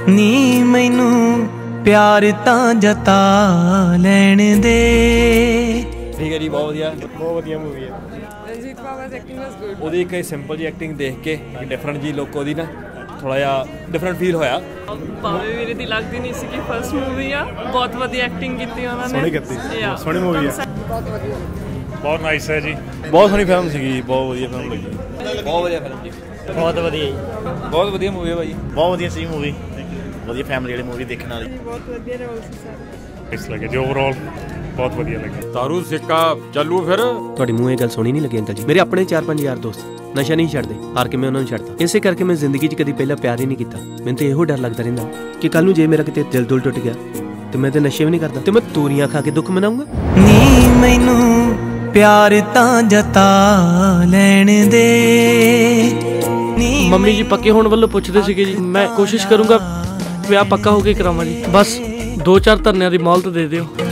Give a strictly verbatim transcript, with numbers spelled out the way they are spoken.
नी मैनू प्यार तां जता लैण दे। ठीक है जी, बहुत वधिया बहुत वधिया मूवी है। रंजीत बावा ਦੀ ਐਕਟਿੰਗ ਵਾਸ ਗੁੱਡ। ਉਹਦੀ ਇੱਕ ਸਿੰਪਲ ਜੀ ਐਕਟਿੰਗ ਦੇਖ ਕੇ ਇੱਕ ਡਿਫਰੈਂਟ ਜੀ ਲੁੱਕ ਉਹਦੀ ਨਾ ਥੋੜਾ ਜਿਹਾ ਡਿਫਰੈਂਟ ਫੀਲ ਹੋਇਆ। ਬਾਵੇ ਵੀਰੇ ਦੀ ਲੱਗਦੀ ਨਹੀਂ ਸੀ ਕਿ ਫਰਸਟ ਮੂਵੀ ਆ, ਬਹੁਤ ਵਧੀਆ ਐਕਟਿੰਗ ਕੀਤੀ ਉਹਨਾਂ ਨੇ। ਸੋਹਣੀ ਕੀਤੀ, ਸੋਹਣੀ ਮੂਵੀ ਹੈ, ਬਹੁਤ ਵਧੀਆ, ਬਹੁਤ ਨਾਈਸ ਹੈ ਜੀ। ਬਹੁਤ ਸੋਹਣੀ ਫਿਲਮ ਸੀਗੀ, ਬਹੁਤ ਵਧੀਆ ਫਿਲਮ ਲੱਗੀ, ਬਹੁਤ ਵਧੀਆ ਫਿਲਮ ਜੀ, बहुत वधिया ਬਹੁਤ ਵਧੀਆ ਮੂਵੀ ਹੈ ਭਾਈ, ਬਹੁਤ ਵਧੀਆ ਸੀ ਮੂਵੀ, ਵਧੀਆ ਫੈਮਿਲੀ ਵਾਲੀ ਮੂਵੀ ਦੇਖਣ ਵਾਲੀ। ਬਹੁਤ ਵਧੀਆ ਰੋਲ ਸੀ ਸਰ। ਇਸ ਲੱਗੇ ਜੀ ਓਵਰਆਲ ਬਹੁਤ ਵਧੀਆ ਲੱਗਾ। ਤਾਰੂ ਸਿੱਕਾ ਚੱਲੂ ਫਿਰ। ਤੁਹਾਡੀ ਮੂੰਹ ਇਹ ਗੱਲ ਸੁਣੀ ਨਹੀਂ ਲੱਗੀ ਅੰਕਲ ਜੀ। ਮੇਰੇ ਆਪਣੇ ਚਾਰ ਪੰਜ ਯਾਰ ਦੋਸਤ ਨਸ਼ਾ ਨਹੀਂ ਛੱਡਦੇ, ਹਾਰ ਕੇ ਮੈਂ ਉਹਨਾਂ ਨੂੰ ਛੱਡਤਾ। ਇਸੇ ਕਰਕੇ ਮੈਂ ਜ਼ਿੰਦਗੀ 'ਚ ਕਦੀ ਪਹਿਲਾਂ ਪਿਆਰ ਹੀ ਨਹੀਂ ਕੀਤਾ। ਮੈਨੂੰ ਤਾਂ ਇਹੋ ਡਰ ਲੱਗਦਾ ਰਹਿੰਦਾ ਕਿ ਕੱਲ ਨੂੰ ਜੇ ਮੇਰਾ ਕਿਤੇ ਦਿਲ ਦੁਲ ਟੁੱਟ ਗਿਆ ਤੇ ਮੈਂ ਤੇ ਨਸ਼ੇ ਵੀ ਨਹੀਂ ਕਰਦਾ ਤੇ ਮੈਂ ਤੂਰੀਆਂ ਖਾ ਕੇ ਦੁੱਖ ਮਨਾਉਂਗਾ। ਨੀ ਮੈਨੂੰ ਪਿਆਰ ਤਾਂ ਜਤਾ ਲੈਣ ਦੇ। ਮੰਮੀ ਜੀ ਪੱਕੇ ਹੋਣ ਵੱਲੋਂ ਪੁੱਛਦੇ ਸੀਗੇ ਜੀ। ਮੈਂ ਕੋਸ਼ਿਸ਼ ਕਰੂੰਗਾ ਵਿਆਹ ਪੱਕਾ ਹੋ ਕੇ ਕਰਾਵਾਂ ਜੀ। ਬਸ ਦੋ ਚਾਰ ਧਰਨਿਆਂ ਦੀ ਮੌਲਤ ਦੇ ਦਿਓ।